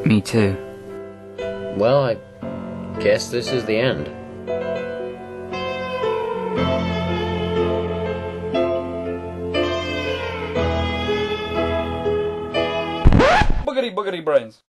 Me too. Well, I guess this is the end. Boogity boogity brains.